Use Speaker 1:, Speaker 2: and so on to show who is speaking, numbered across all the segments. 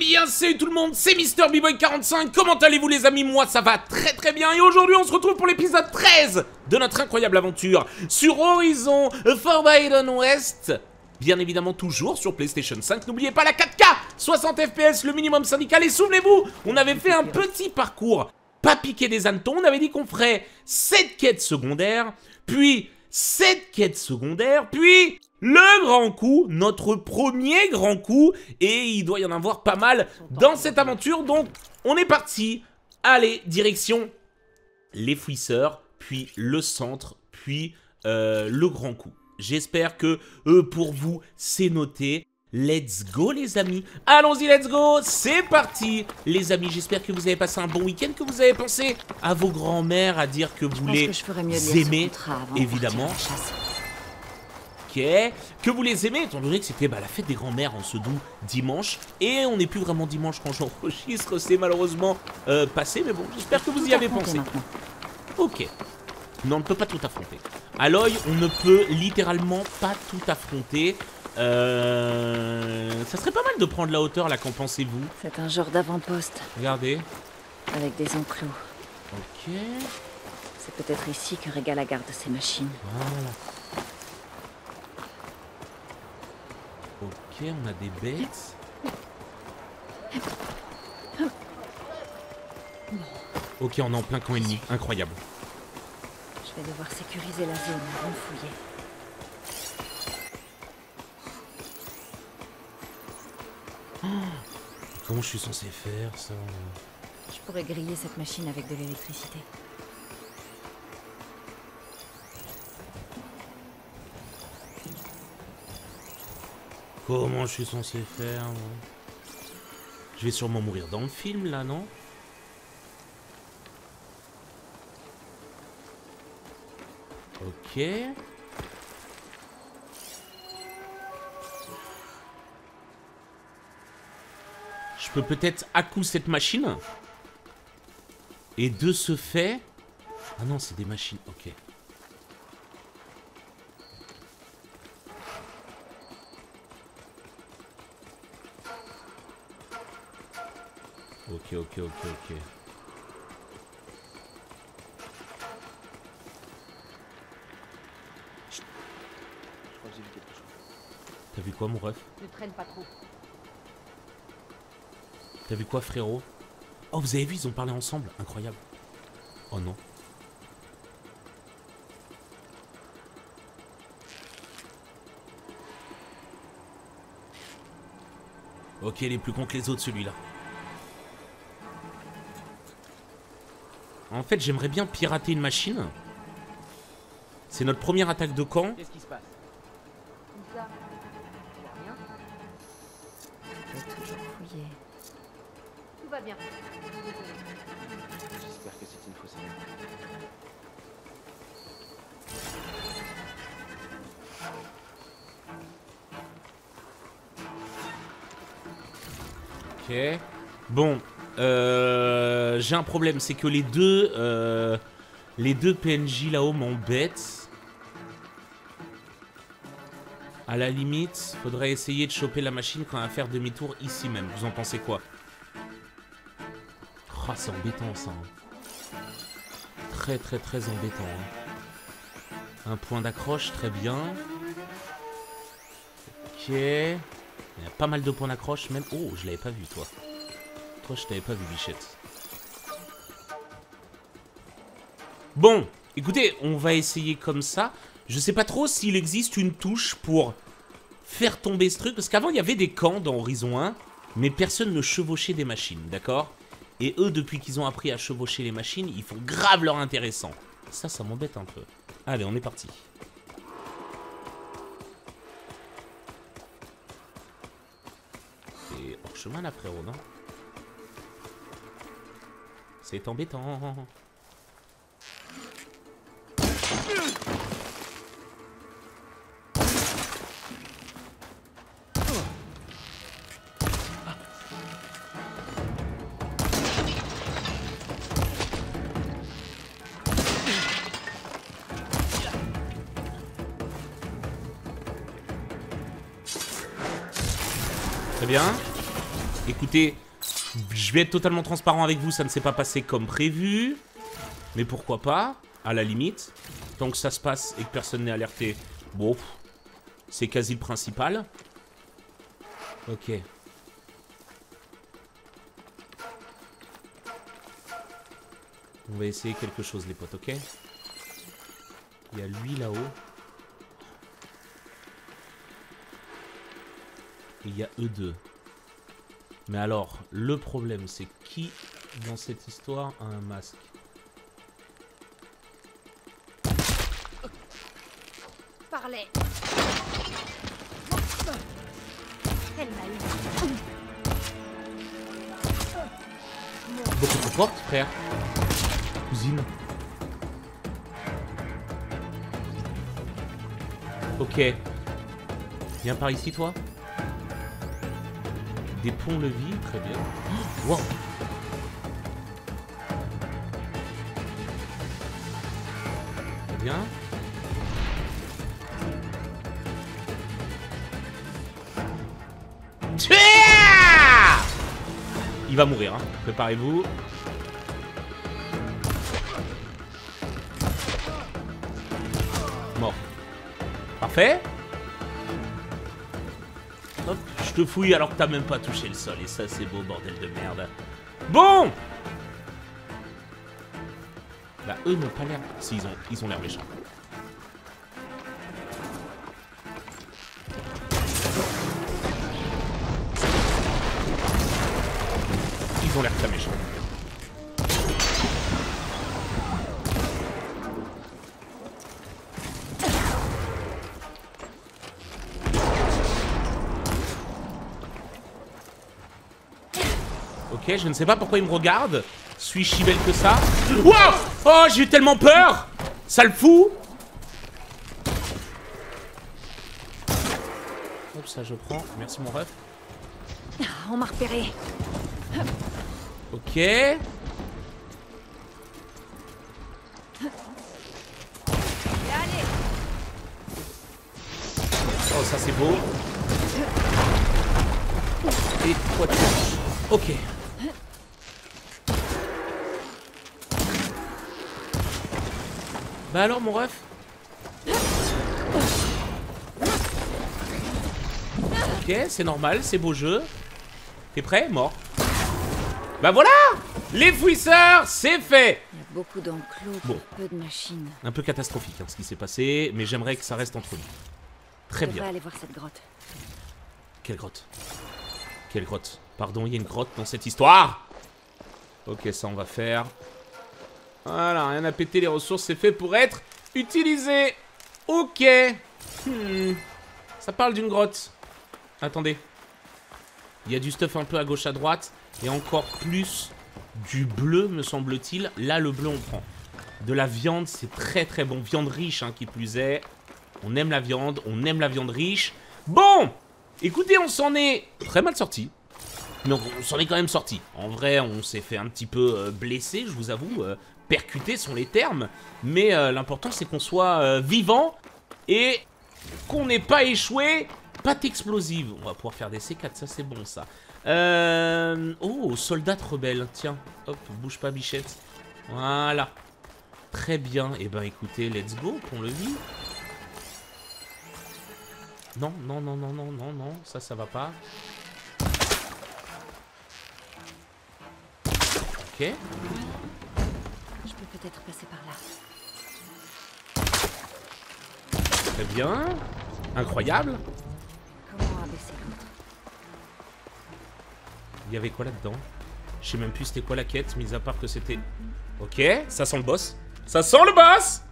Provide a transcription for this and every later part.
Speaker 1: bien, salut tout le monde, c'est Mister B-Boy45, comment allez-vous les amis? Moi ça va très très bien, et aujourd'hui on se retrouve pour l'épisode 13 de notre incroyable aventure sur Horizon Forbidden West. Bien évidemment toujours sur PlayStation 5, n'oubliez pas la 4K, 60 FPS, le minimum syndical, et souvenez-vous, on avait fait un petit parcours, pas piqué des hannetons, on avait dit qu'on ferait 7 quêtes secondaires, puis 7 quêtes secondaires, puis le grand coup, notre premier grand coup, et il doit y en avoir pas mal dans cette aventure, donc on est parti. Allez, direction les fouisseurs, puis le centre, puis le grand coup. J'espère que pour vous, c'est noté. Let's go les amis, allons-y, let's go, c'est parti. Les amis, j'espère que vous avez passé un bon week-end, que vous avez pensé à vos grands-mères, à dire que vous les aimez, évidemment. Ok, que vous les aimez, étant donné que c'était la fête des grands-mères en ce doux dimanche. Et on n'est plus vraiment dimanche quand j'enregistre, c'est malheureusement passé, mais bon, j'espère que vous y avez pensé. Ok, mais on ne peut pas tout affronter. Aloy, on ne peut littéralement pas tout affronter. Ça serait pas mal de prendre la hauteur là, qu'en pensez-vous?
Speaker 2: C'est un genre d'avant-poste.
Speaker 1: Regardez.
Speaker 2: Avec des enclos.
Speaker 1: Ok.
Speaker 2: C'est peut-être ici que Régala garde ses machines.
Speaker 1: Voilà. Ok, on a des bêtes. Ok, on est en plein camp ennemi. Incroyable.
Speaker 2: Je vais devoir sécuriser la zone avant de fouiller.
Speaker 1: Comment je suis censé faire ça?
Speaker 2: Je pourrais griller cette machine avec de l'électricité.
Speaker 1: Comment je suis censé faire moi? Je vais sûrement mourir dans le film là, non? Ok. Je peux peut-être à-coup cette machine. Et de ce fait... Ah non, c'est des machines, ok. Ok. T'as vu quoi, mon ref?
Speaker 2: Ne traîne pas trop.
Speaker 1: T'as vu quoi, frérot? Oh, vous avez vu, ils ont parlé ensemble. Incroyable. Oh non. Ok, il est plus con que les autres, celui-là. En fait, j'aimerais bien pirater une machine. C'est notre première attaque de camp.
Speaker 3: Qu'est-ce qui se passe?
Speaker 2: Où ça? Rien. Je vais toujours fouiller. Tout va bien.
Speaker 3: J'espère que c'est une fausse
Speaker 1: Ok. Bon, j'ai un problème, c'est que les deux PNJ là-haut m'embêtent. À la limite, faudrait essayer de choper la machine quand elle va faire demi-tour ici même. Vous en pensez quoi? Oh, c'est embêtant ça. Très embêtant. Un point d'accroche, très bien. Ok. Il y a pas mal de points d'accroche même. Oh, je l'avais pas vu toi. Toi, je t'avais pas vu, bichette. Bon, écoutez, on va essayer comme ça. Je sais pas trop s'il existe une touche pour faire tomber ce truc. Parce qu'avant, il y avait des camps dans Horizon 1, mais personne ne chevauchait des machines, d'accord? Et eux, depuis qu'ils ont appris à chevaucher les machines, ils font grave leur intéressant. Ça m'embête un peu. Allez, on est parti. C'est hors chemin là, frérot, non? C'est embêtant. Très bien. Écoutez, je vais être totalement transparent avec vous, ça ne s'est pas passé comme prévu. Mais pourquoi pas, à la limite. Tant que ça se passe et que personne n'est alerté, bon, c'est quasi le principal. Ok. On va essayer quelque chose, les potes, ok? Il y a lui là-haut. Et il y a eux deux. Mais alors, le problème, c'est qui, dans cette histoire, a un masque?
Speaker 2: Parlait. Elle m'a eu.
Speaker 1: Beaucoup trop forte, frère. Cousine. Ok. Viens par ici, toi. Des ponts-levis, très bien. Wow. Très bien. Il va mourir, hein. Préparez-vous. Mort. Parfait. Hop, je te fouille alors que t'as même pas touché le sol. Et ça, c'est beau, bordel de merde. Bon. Bah, eux n'ont pas l'air... Si, ils ont l'air méchants. Ils ont l'air très méchants. Ok, je ne sais pas pourquoi il me regarde. Suis-je si belle que ça? Wow! Oh, j'ai eu tellement peur! Ça le fout! Hop, ça je prends. Merci mon ref.
Speaker 2: On m'a repéré.
Speaker 1: Ok.
Speaker 2: Allez.
Speaker 1: Oh, ça c'est beau. Et toi tu... Ok. Bah alors mon ref? Ok, c'est normal, c'est beau jeu. T'es prêt? Mort. Bah voilà! Les fouisseurs, c'est fait!
Speaker 2: Il y a beaucoup d'enclos,
Speaker 1: Bon.
Speaker 2: peu de machines.
Speaker 1: Un peu catastrophique hein, ce qui s'est passé, mais j'aimerais que ça reste entre nous. Très
Speaker 2: Je
Speaker 1: bien.
Speaker 2: devrais aller voir cette grotte.
Speaker 1: Quelle grotte? Quelle grotte? Pardon, il y a une grotte dans cette histoire? Ok, ça on va faire. Voilà, rien à péter, les ressources, c'est fait pour être utilisé. Ok. Ça parle d'une grotte. Attendez. Il y a du stuff un peu à gauche, à droite. Et encore plus du bleu, me semble-t-il. Là, le bleu, on prend. De la viande, c'est très très bon. Viande riche, hein, qui plus est. On aime la viande riche. Bon! Écoutez, on s'en est très mal sorti. Mais on s'en est quand même sorti. En vrai, on s'est fait un petit peu blessé, je vous avoue. Percuté sont les termes. Mais l'important, c'est qu'on soit vivant et qu'on n'ait pas échoué. Patte explosive. On va pouvoir faire des C4, ça c'est bon ça. Oh, soldat rebelle. Tiens, hop, bouge pas bichette. Voilà. Très bien. Et ben écoutez, let's go, pont-levis. Non, non, non, non, non, non, non. Ça va pas. Ok.
Speaker 2: Je peux peut-être passer par là.
Speaker 1: Très bien. Incroyable.
Speaker 2: Comment abaisser l'autre?
Speaker 1: Il y avait quoi là-dedans? Je sais même plus c'était quoi la quête, mis à part que c'était... Ok, ça sent le boss. Ça sent le boss!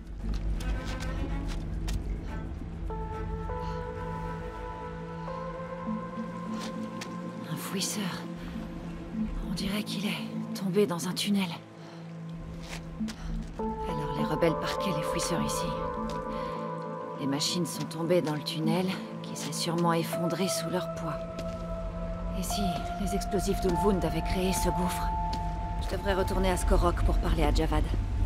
Speaker 2: Un fouisseur. On dirait qu'il est tombé dans un tunnel. Alors les rebelles parquaient les fouisseurs ici. Les machines sont tombées dans le tunnel, qui s'est sûrement effondré sous leur poids. Et si les explosifs d'Ulvund avaient créé ce gouffre? Je devrais retourner à Skorok pour parler à Javad.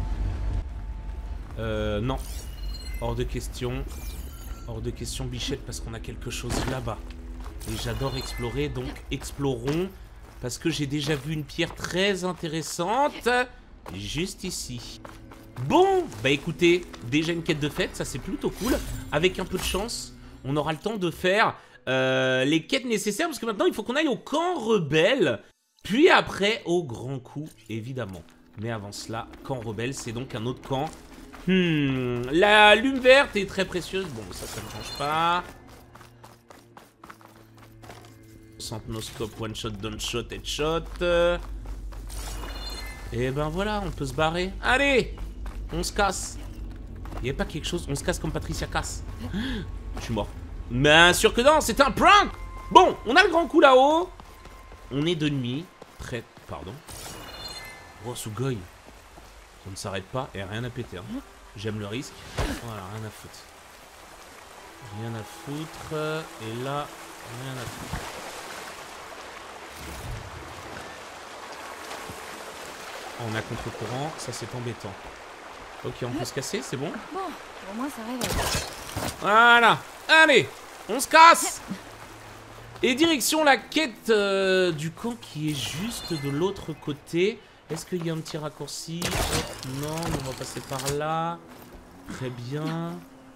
Speaker 1: Non. Hors de question. Hors de question, bichette, parce qu'on a quelque chose là-bas. Et j'adore explorer, donc explorons. Parce que j'ai déjà vu une pierre très intéressante. Juste ici. Bon, bah écoutez, déjà une quête de fête, ça c'est plutôt cool. Avec un peu de chance, on aura le temps de faire les quêtes nécessaires. Parce que maintenant, il faut qu'on aille au camp rebelle. Puis après, au grand coup, évidemment. Mais avant cela, camp rebelle, c'est donc un autre camp. La lume verte est très précieuse. Bon, ça ne change pas. Centnoscope, one shot, down shot, headshot. Et ben voilà, on peut se barrer. Allez, on se casse. Il n'y a pas quelque chose, on se casse comme Patricia casse. Je suis mort. Bien sûr que non, c'est un prank. Bon, on a le grand coup là-haut. On est de nuit. Prêt, pardon. Oh, Sugoi. Ça ne s'arrête pas et rien à péter. Hein. J'aime le risque. Voilà, rien à foutre. Rien à foutre. Et là, rien à foutre. On a contre-courant, ça c'est embêtant. Ok, on peut se casser, c'est bon?
Speaker 2: Bon, au moins ça réveille.
Speaker 1: Voilà. Allez, on se casse. Et direction la quête du camp qui est juste de l'autre côté. Est-ce qu'il y a un petit raccourci? Hop, non, on va passer par là. Très bien.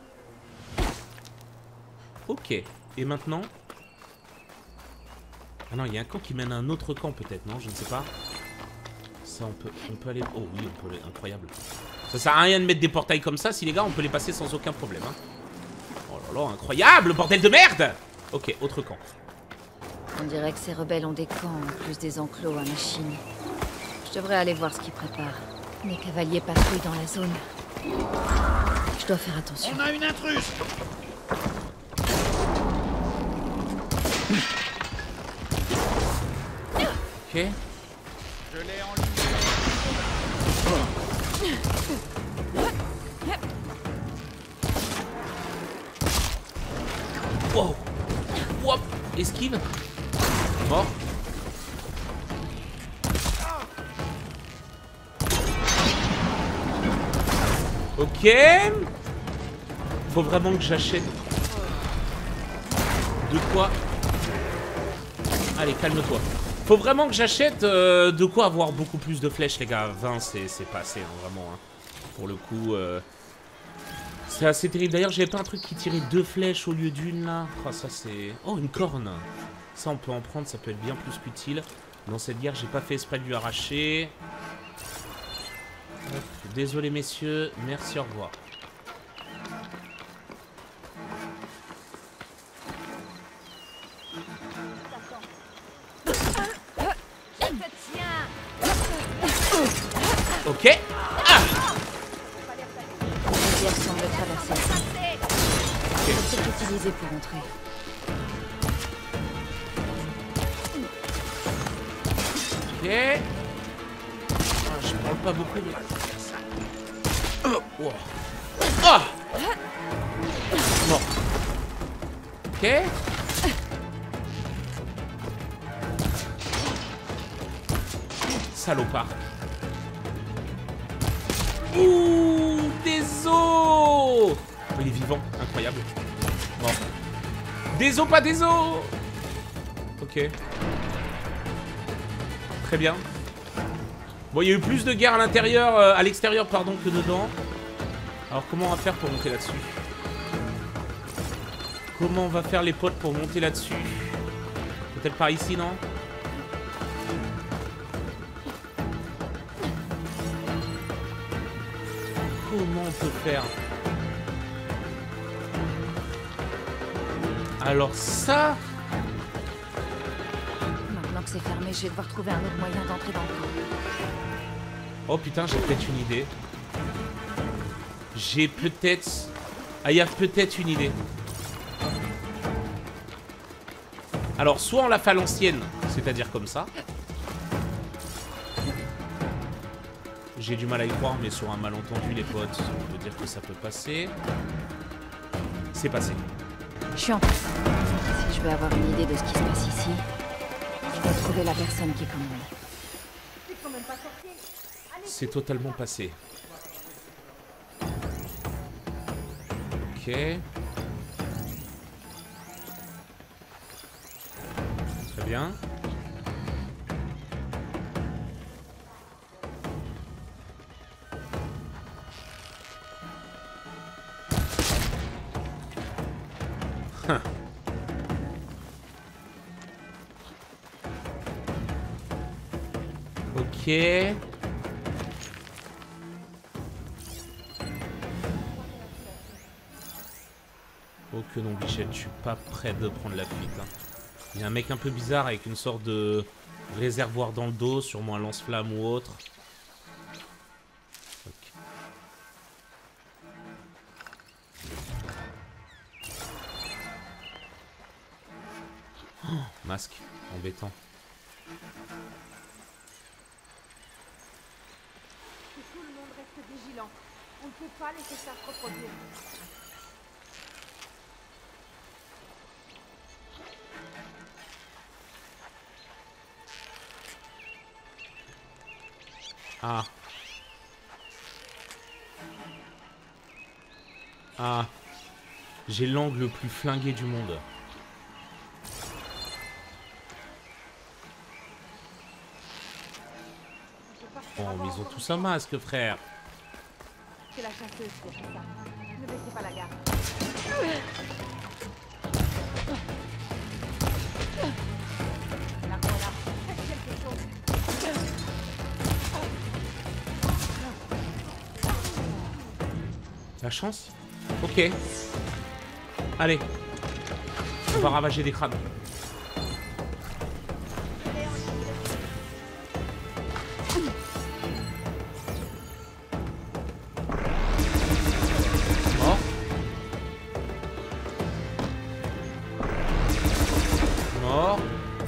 Speaker 1: Ok. Et maintenant? Ah non, il y a un camp qui mène à un autre camp peut-être, non? Je ne sais pas. Ça, on peut aller... Oh oui, on peut aller... Incroyable. Ça sert à rien de mettre des portails comme ça, si les gars, on peut les passer sans aucun problème. Hein. Oh là là, incroyable, bordel de merde. Ok, autre camp.
Speaker 2: On dirait que ces rebelles ont des camps, en plus des enclos à machine. Je devrais aller voir ce qu'ils préparent. Les cavaliers patrouillent dans la zone. Je dois faire attention.
Speaker 3: On a une intruse.
Speaker 1: Ok.
Speaker 3: Je l'ai en ligne.
Speaker 1: Wow. Wop. Esquive. Mort. Ok. Faut vraiment que j'achète. De quoi? Allez, calme-toi. Faut vraiment que j'achète de quoi avoir beaucoup plus de flèches, les gars. 20, c'est pas assez, hein, vraiment. Hein. Pour le coup, c'est assez terrible. D'ailleurs, j'avais pas un truc qui tirait 2 flèches au lieu d'une, là. Oh, ça, c'est... Oh, une corne. Ça, on peut en prendre. Ça peut être bien plus qu'utile. Dans cette guerre, j'ai pas fait exprès de lui arracher. Hop. Désolé, messieurs. Merci, au revoir. Ok. Ah.
Speaker 2: La rivière semble traverser.
Speaker 1: Okay.
Speaker 2: C'est utilisé pour entrer.
Speaker 1: Ok. Ah, je parle pas beaucoup de... Oh. Ah. Bon. Ok. Salopard. Ouh, des os. Oh, il est vivant, incroyable. Bon. Des os, pas des os. Ok. Très bien. Bon, il y a eu plus de guerre à l'intérieur, à l'extérieur, pardon, que dedans. Alors, comment on va faire pour monter là-dessus? Comment on va faire, les potes, pour monter là-dessus? Peut-être par ici, non? Comment on peut faire? Alors ça...
Speaker 2: Maintenant que c'est fermé, je vais devoir trouver un autre moyen d'entrer dans le camp.
Speaker 1: Oh putain, j'ai peut-être une idée. J'ai peut-être... Ah, il y a peut-être une idée. Alors, soit on la fait à l'ancienne, c'est-à-dire comme ça. J'ai du mal à y croire, mais sur un malentendu, les potes, on peut dire que ça peut passer. C'est passé.
Speaker 2: Je suis en train. Si je veux avoir une idée de ce qui se passe ici, je dois trouver la personne qui commande.
Speaker 1: C'est totalement passé. Ok. Bien. Huh. Ok. Oh que non, Bichette, je suis pas prêt de prendre la fuite. Hein. Il y a un mec un peu bizarre avec une sorte de réservoir dans le dos, sûrement un lance-flamme ou autre. Okay. Oh, masque, embêtant.
Speaker 4: Que tout le monde reste vigilant. On ne peut pas laisser ça se reproduire.
Speaker 1: Ah. Ah. J'ai l'angle le plus flingué du monde. Oh, mais ils ont tous un masque, frère.
Speaker 4: C'est la chasseuse qui a fait ça. Ne baissez pas la garde. La voilà. Faites quelque chose.
Speaker 1: La chance? Ok. Allez. On va ravager des crânes. Mort. Mort.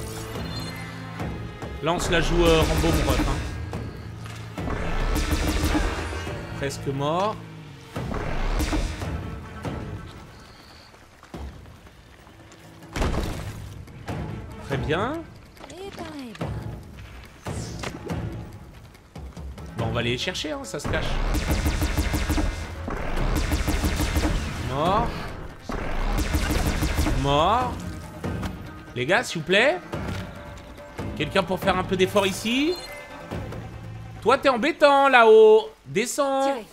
Speaker 1: Là on se la joue Rambo mon ref, hein. Presque mort. Très bien. Bon, on va aller les chercher, hein, ça se cache. Mort. Mort. Les gars, s'il vous plaît. Quelqu'un pour faire un peu d'effort ici? Toi, t'es embêtant là-haut. Descends.
Speaker 2: Tirez.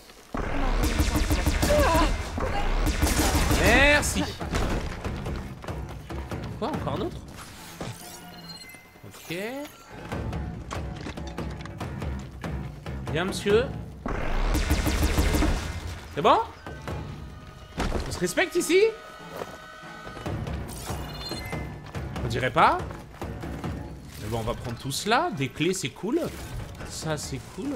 Speaker 1: Merci. Quoi, encore un autre? Ok. Bien, monsieur. C'est bon? On se respecte ici? On dirait pas. Mais bon, on va prendre tout cela. Des clés, c'est cool. Ça, c'est cool.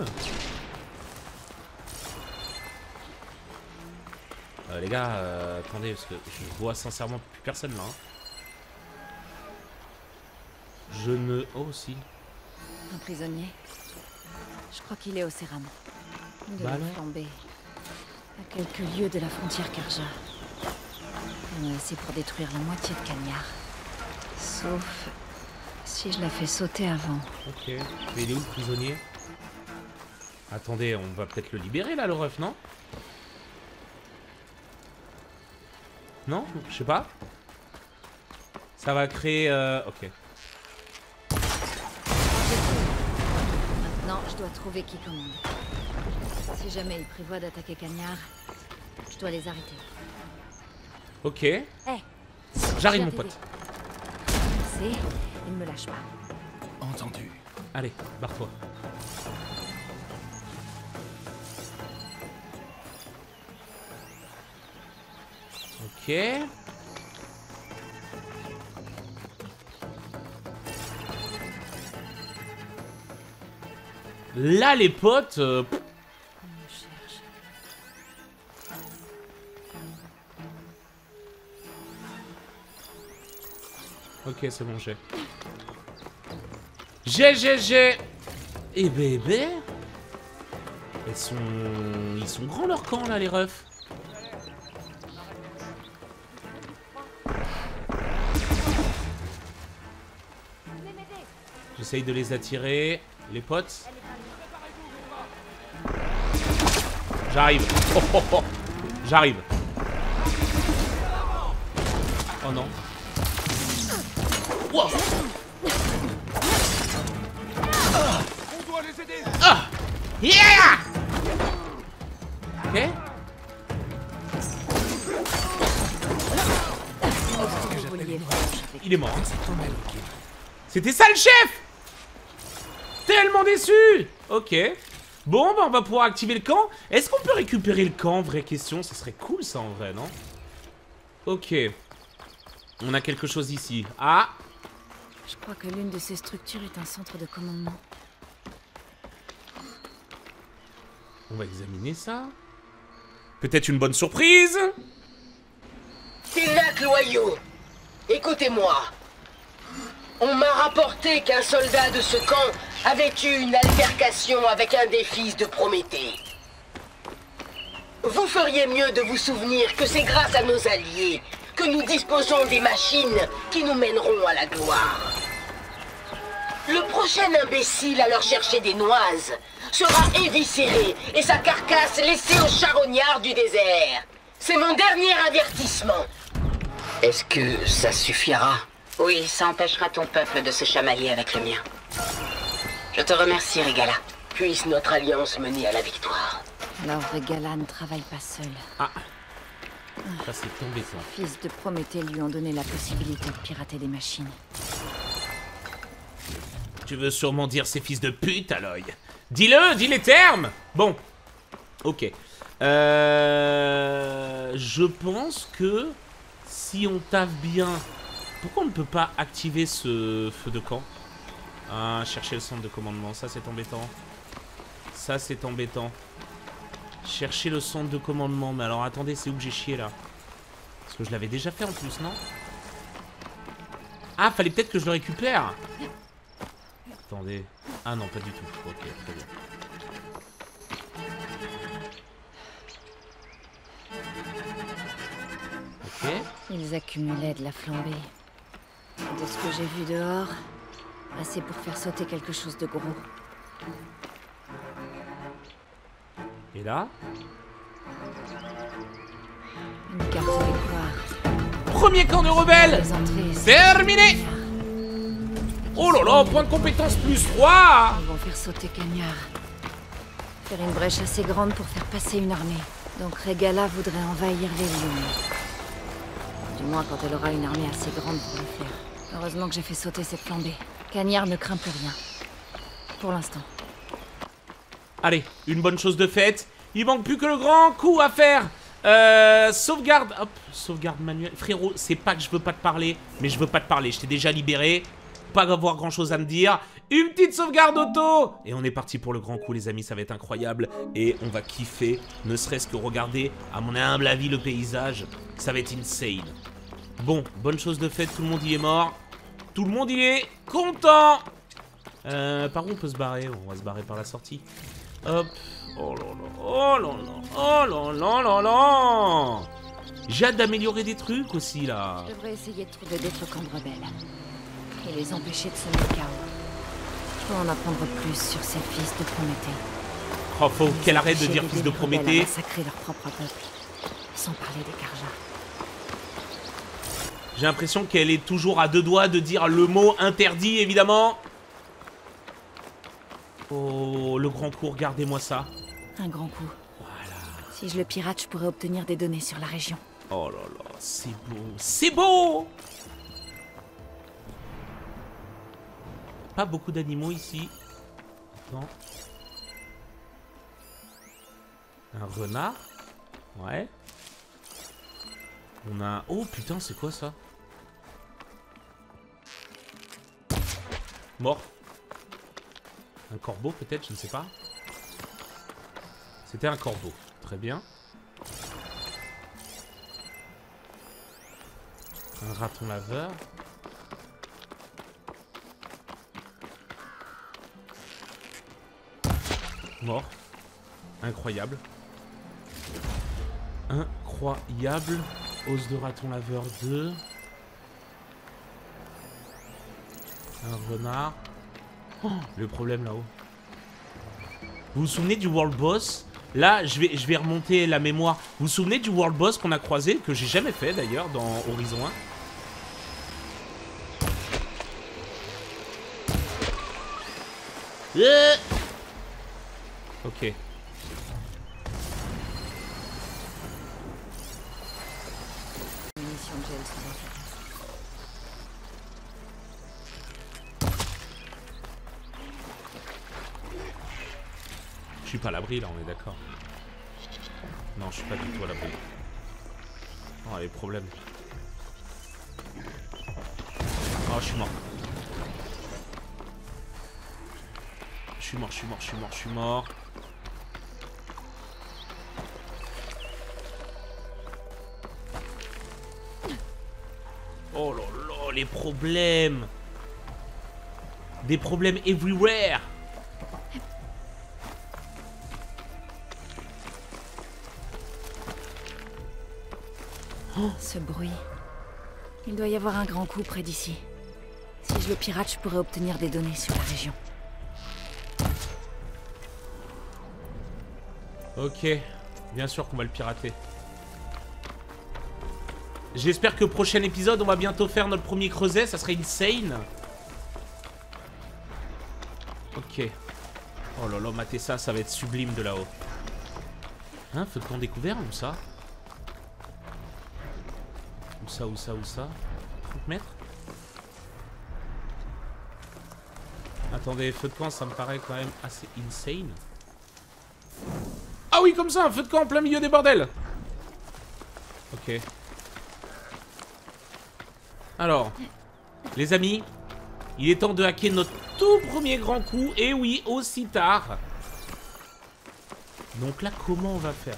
Speaker 1: Les gars, attendez, parce que je vois sincèrement plus personne là. Hein. Je ne... Oh, si.
Speaker 2: Un prisonnier. Je crois qu'il est au Céram. De
Speaker 1: Bah
Speaker 2: la
Speaker 1: non.
Speaker 2: flambée. À quelques lieues de la frontière Karja. On a assez pour détruire la moitié de Cagnard. Sauf si je la fais sauter avant.
Speaker 1: Ok. Mais il est où le prisonnier? Attendez, on va peut-être le libérer là, le ref, non? Non? Je sais pas. Ça va créer... Ok.
Speaker 2: Maintenant, je dois trouver qui commande. Si jamais ils prévoient d'attaquer Cagnard, je dois les arrêter.
Speaker 1: Ok.
Speaker 2: Hé,
Speaker 1: J'arrive, mon pote.
Speaker 2: C'est, il ne me lâche pas.
Speaker 3: Entendu.
Speaker 1: Allez, barre-toi. Ok. Là, les potes...
Speaker 2: On me cherche.
Speaker 1: Ok, c'est bon, j'ai. J'ai. Et bébé. Ils sont grands leurs camps, là, les refs. J'essaye de les attirer. Les potes. J'arrive. Oh, oh, oh. J'arrive. Oh non. Wow.
Speaker 3: On doit les aider.
Speaker 1: Ah! Yeah! Ok.
Speaker 2: Vous vouliez faire avec
Speaker 1: Il est mort. C'était ça le chef! Tellement déçu! Ok. Bon, bah on va pouvoir activer le camp. Est-ce qu'on peut récupérer le camp? Vraie question. Ça serait cool ça en vrai, non? Ok. On a quelque chose ici. Ah!
Speaker 2: Je crois que l'une de ces structures est un centre de commandement.
Speaker 1: On va examiner ça. Peut-être une bonne surprise?
Speaker 5: Ténac loyaux, écoutez-moi. On m'a rapporté qu'un soldat de ce camp avait eu une altercation avec un des fils de Prométhée. Vous feriez mieux de vous souvenir que c'est grâce à nos alliés que nous disposons des machines qui nous mèneront à la gloire. Le prochain imbécile à leur chercher des noises sera éviscéré et sa carcasse laissée aux charognards du désert. C'est mon dernier avertissement. Est-ce que ça suffira? Oui, ça empêchera ton peuple de se chamailler avec le mien. Je te remercie, Regala. Puisse notre alliance mener à la victoire.
Speaker 2: Alors Regala ne travaille pas seul.
Speaker 1: Ah. Ça c'est tombé ça.
Speaker 2: Les fils de Prométhée lui ont donné la possibilité de pirater des machines.
Speaker 1: Tu veux sûrement dire ces fils de pute, Aloy. Dis-le, dis les termes. Bon. Ok. Je pense que si on taffe bien... Pourquoi on ne peut pas activer ce feu de camp? Ah, chercher le centre de commandement. Ça, c'est embêtant. Ça, c'est embêtant. Chercher le centre de commandement. Mais alors, attendez, c'est où que j'ai chié, là? Parce que je l'avais déjà fait, en plus, non? Ah, fallait peut-être que je le récupère. Attendez. Ah non, pas du tout. Ok, très bien. Ok.
Speaker 2: Ils accumulaient de la flambée. De ce que j'ai vu dehors, assez pour faire sauter quelque chose de gros.
Speaker 1: Et là?
Speaker 2: Une carte victoire.
Speaker 1: Premier camp de rebelles!
Speaker 2: Les entrées,
Speaker 1: Terminé! Oh là là, point de compétence plus 3!
Speaker 2: Ils vont faire sauter Cagnard. Faire une brèche assez grande pour faire passer une armée. Donc Regala voudrait envahir les lions. Du moins quand elle aura une armée assez grande pour le faire. Heureusement que j'ai fait sauter cette flambée. Cagnard ne craint plus rien. Pour l'instant.
Speaker 1: Allez, une bonne chose de faite. Il manque plus que le grand coup à faire. Sauvegarde. Hop, sauvegarde manuelle. Frérot, c'est pas que je veux pas te parler, mais je veux pas te parler. Je t'ai déjà libéré. Pas avoir grand chose à me dire. Une petite sauvegarde auto. Et on est parti pour le grand coup, les amis. Ça va être incroyable. Et on va kiffer. Ne serait-ce que regarder, à mon humble avis, le paysage. Ça va être insane. Bon, bonne chose de faite. Tout le monde y est mort. Tout le monde y est content. Par où on peut se barrer? On va se barrer par la sortie. Hop. Oh là là. Oh là là. Oh là là là là. J'ai hâte d'améliorer des trucs aussi, là.
Speaker 2: Je devrais essayer de trouver d'autres camps de rebelles. Et les empêcher de semer le chaos. Je peux en apprendre plus sur ces fils de Prométhée.
Speaker 1: Oh, faut qu'elle arrête de
Speaker 2: Empêcher
Speaker 1: dire
Speaker 2: les
Speaker 1: fils de
Speaker 2: rebelles à
Speaker 1: Prométhée.
Speaker 2: massacrer leur propre peuple. Sans parler des Karja.
Speaker 1: J'ai l'impression qu'elle est toujours à deux doigts de dire le mot interdit, évidemment. Oh, le grand coup, regardez-moi ça.
Speaker 2: Un grand coup.
Speaker 1: Voilà.
Speaker 2: Si je le pirate, je pourrais obtenir des données sur la région.
Speaker 1: Oh là là, c'est beau. C'est beau! Pas beaucoup d'animaux ici. Non. Un renard. Ouais. On a... Oh putain, c'est quoi ça? Mort. Un corbeau peut-être, je ne sais pas. C'était un corbeau. Très bien. Un raton laveur. Mort. Incroyable. Incroyable. Os de raton laveur 2. Un renard. Oh, le problème là-haut. Vous vous souvenez du World Boss? Là, je vais remonter la mémoire. Vous vous souvenez du World Boss qu'on a croisé? Que j'ai jamais fait d'ailleurs dans Horizon 1. Ok.
Speaker 2: Munitions de gel sur la terrasse.
Speaker 1: Je suis pas à l'abri là, on est d'accord. Non, je suis pas du tout à l'abri. Oh, les problèmes. Oh, je suis mort. Je suis mort, je suis mort, je suis mort, je suis mort. Oh là là, les problèmes. Des problèmes everywhere.
Speaker 2: Ce bruit. Il doit y avoir un grand coup près d'ici. Si je le pirate, je pourrais obtenir des données sur la région.
Speaker 1: Ok, bien sûr qu'on va le pirater. J'espère que prochain épisode, on va bientôt faire notre premier creuset, ça serait insane. Ok. Oh là là, matez ça, ça va être sublime de là-haut. Hein, feu de camp découvert, où ça? Où ça, où ça, où ça? 30 mètres? Attendez, feu de camp, ça me paraît quand même assez insane. Ah oui, comme ça, un feu de camp en plein milieu des bordels. Ok. Alors, les amis, il est temps de hacker notre tout premier grand coup. Et oui, aussi tard. Donc là, comment on va faire?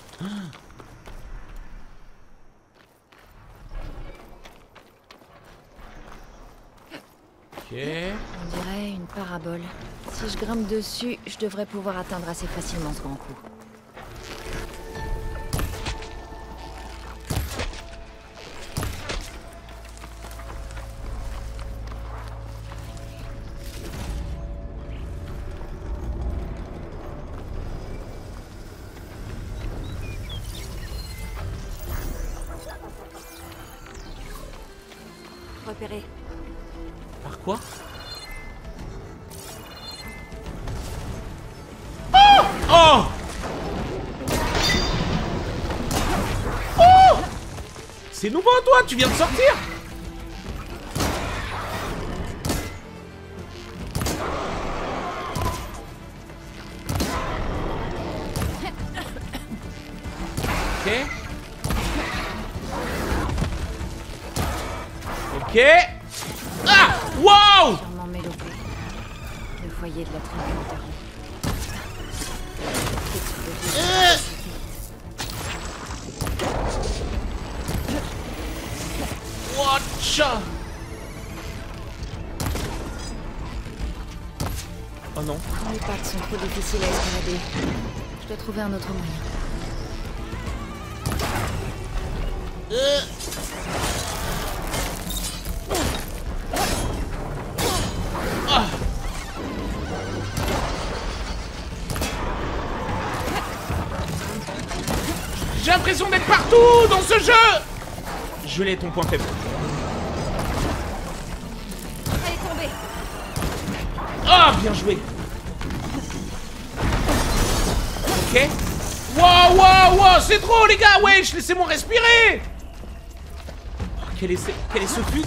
Speaker 1: Ok.
Speaker 2: On dirait une parabole. Si je grimpe dessus, je devrais pouvoir atteindre assez facilement ce grand coup. Repéré.
Speaker 1: Par quoi? Oh! Oh! C'est nouveau toi, tu viens de sortir? Ok. Ok. Ah! Wow!
Speaker 2: Sûrement mélopé. Le foyer de la tribu.
Speaker 1: Watcha! Oh non.
Speaker 2: Les pattes sont trop difficiles à escalader. Je dois trouver un autre moyen.
Speaker 1: J'ai l'impression d'être partout dans ce jeu. Je l'ai, ton point faible.
Speaker 2: Elle est tombée.
Speaker 1: Ah, bien joué. Ok. Wow, wow, wow, c'est trop les gars. Wesh, laissez-moi respirer. Oh, quel est ce fuck?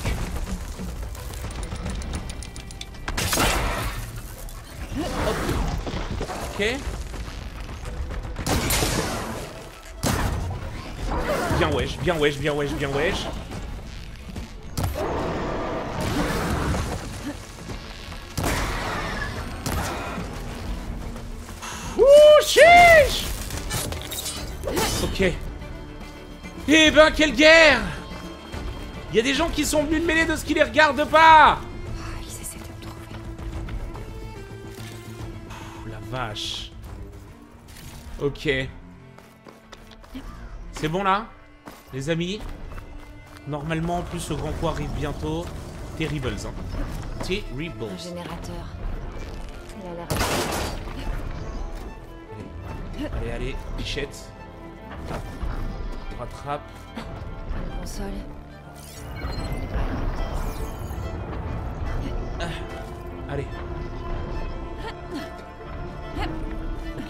Speaker 1: Ok. Bien wesh, bien wesh, bien wesh, bien wesh. Ouh, chiche. Ok. Eh ben, quelle guerre. Il y a des gens qui sont venus de mêler de ce qui les regarde pas.
Speaker 2: Ils essaient de me trouver.
Speaker 1: La vache. Ok. C'est bon là, les amis? Normalement, en plus, le grand coup arrive bientôt. Terribles, hein. Terribles.
Speaker 2: Un générateur. Il a l'air...
Speaker 1: Allez, allez, bichette. Rattrape.
Speaker 2: Une console.
Speaker 1: Allez. Ok.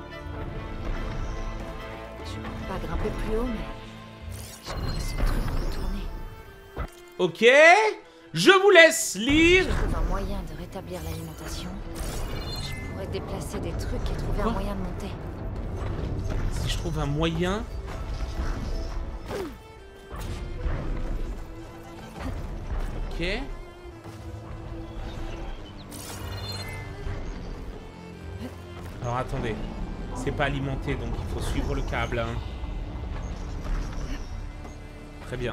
Speaker 2: Je ne peux pas grimper plus haut, mais je pourrais ce truc retourner.
Speaker 1: Ok. Je vous laisse lire.
Speaker 2: Je trouve un moyen de rétablir l'alimentation. Je pourrais déplacer des trucs et trouver
Speaker 1: Quoi?
Speaker 2: un moyen de monter.
Speaker 1: Si je trouve un moyen... Ok. Alors attendez. C'est pas alimenté, donc il faut suivre le câble. Hein. Très bien.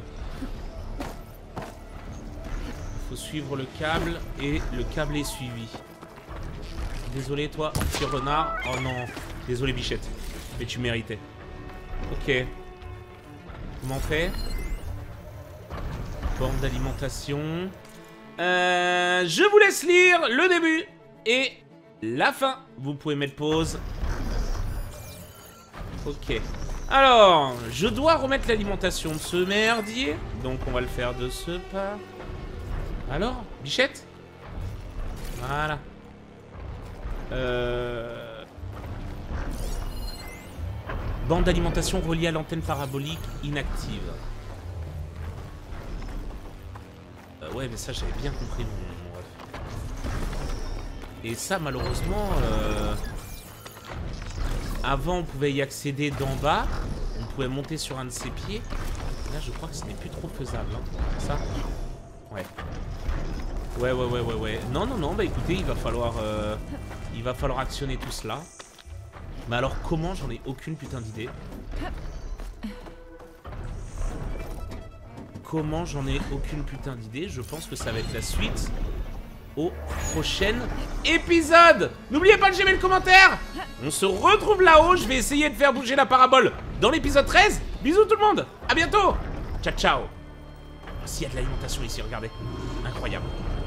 Speaker 1: Il faut suivre le câble et le câble est suivi. Désolé toi, petit renard. Oh non. Désolé Bichette. Mais tu méritais. Ok. Comment on fait? Borne d'alimentation. Je vous laisse lire le début et la fin. Vous pouvez mettre pause. Ok. Alors, je dois remettre l'alimentation de ce merdier. Donc on va le faire de ce pas. Alors, Bichette? Voilà. Bande d'alimentation reliée à l'antenne parabolique inactive. Ouais, mais ça, j'avais bien compris mon ref. Et ça, malheureusement, avant, on pouvait y accéder d'en bas. On pouvait monter sur un de ses pieds. Là, je crois que ce n'est plus trop faisable. Hein. Ça? Ouais. Ouais. Non, bah écoutez, il va falloir actionner tout cela. Mais alors, comment? J'en ai aucune putain d'idée. Comment? J'en ai aucune putain d'idée. Je pense que ça va être la suite au prochain épisode. N'oubliez pas de j'aimer le commentaire. On se retrouve là-haut. Je vais essayer de faire bouger la parabole dans l'épisode 13. Bisous tout le monde. À bientôt. Ciao, ciao. S'il y a de l'alimentation ici, regardez. Incroyable.